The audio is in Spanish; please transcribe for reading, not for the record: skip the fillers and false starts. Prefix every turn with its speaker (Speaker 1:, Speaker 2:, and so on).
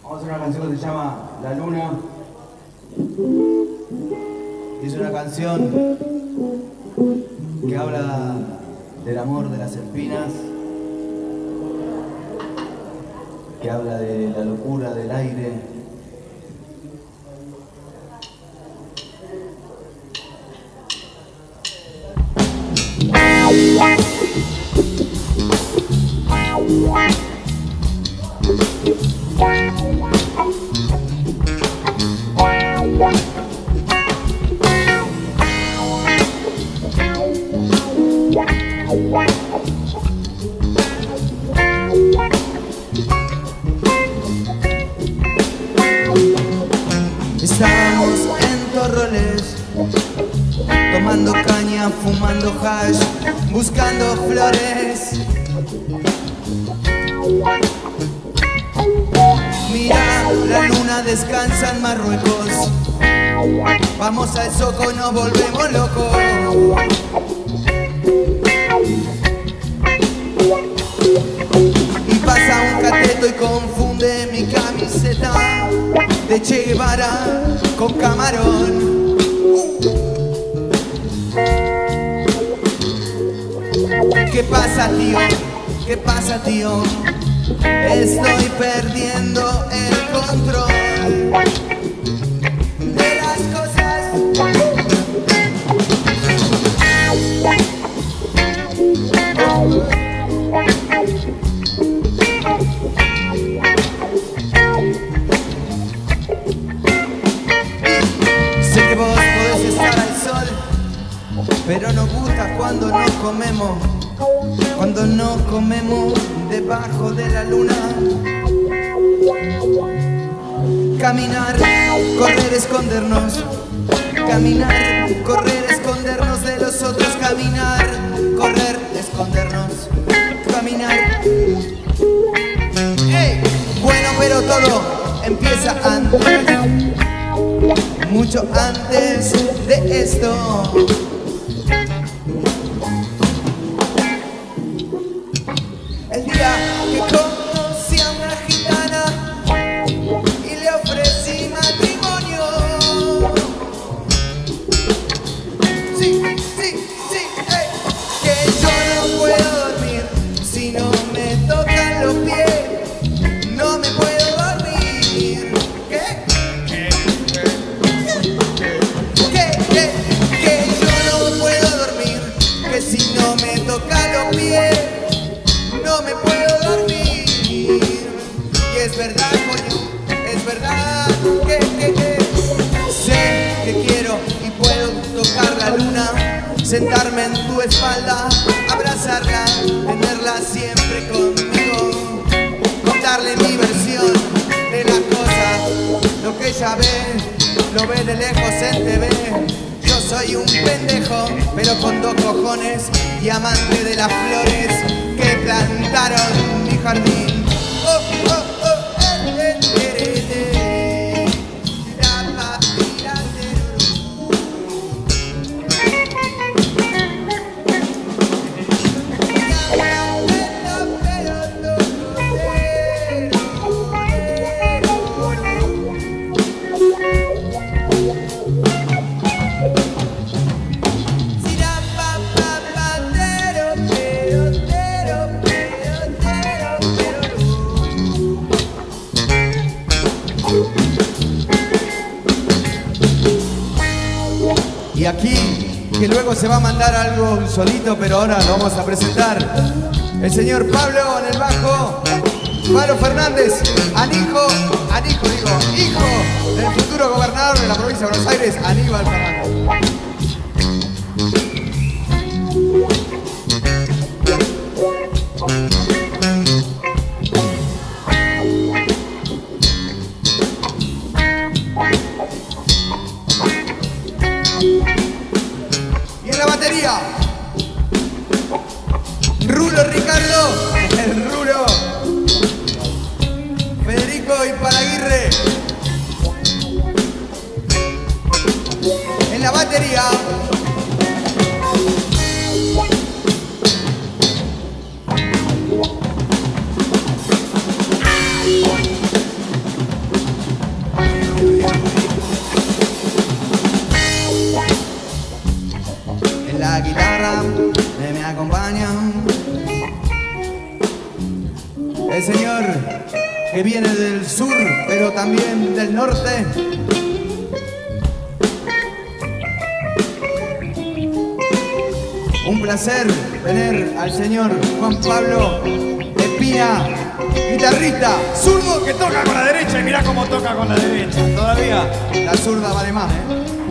Speaker 1: Vamos a hacer una canción que se llama La Luna. Es una canción que habla del amor de las espinas, que habla de la locura del aire. Estábamos en Torroles, tomando caña, fumando hash, buscando flores. Mira, la luna descansa en Marruecos. Vamos al Zoco, nos volvemos locos. Y pasa un cateto y confunde mi camiseta de Che Guevara con camarón. ¿Qué pasa, tío? ¿Qué pasa, tío? Estoy perdiendo el control de las cosas. Sé que vos podés estar al sol, pero nos gusta cuando nos comemos. Cuando nos comemos debajo de la luna. Caminar, correr, escondernos. Caminar, correr, escondernos de los otros. Caminar, correr, escondernos. Caminar. ¡Ey! Bueno, pero todo empieza antes. Mucho antes de esto. El día que conocí a una gitana y le ofrecí matrimonio. Sí, sí, sí, hey. Que yo no puedo dormir si no me tocan los pies. No me puedo dormir. ¿Qué? Que yo no puedo dormir, que si no me tocan los pies no me puedo dormir. Y es verdad, coño, es verdad que sé que quiero y puedo tocar la luna, sentarme en tu espalda, abrazarla, tenerla siempre conmigo, contarle mi versión de las cosas, lo que ella ve, lo ve de lejos en TV. Yo soy un pendejo, pero con dos cojones y amante de las flores que plantaron mi jardín. Oh, oh, oh, y aquí, que luego se va a mandar algo solito, pero ahora lo vamos a presentar. El señor Pablo en el bajo, Pablo Fernández, hijo del futuro gobernador de la provincia de Buenos Aires, Aníbal Fernández. Y en la batería, Rulo Ricardo, el Rulo, Federico Iparaguirre. En la batería, señor que viene del sur, pero también del norte. Un placer tener al señor Juan Pablo Espina, guitarrista,
Speaker 2: Zurdo que toca con la derecha y mirá cómo toca con la derecha. Todavía
Speaker 1: la zurda vale más, ¿eh?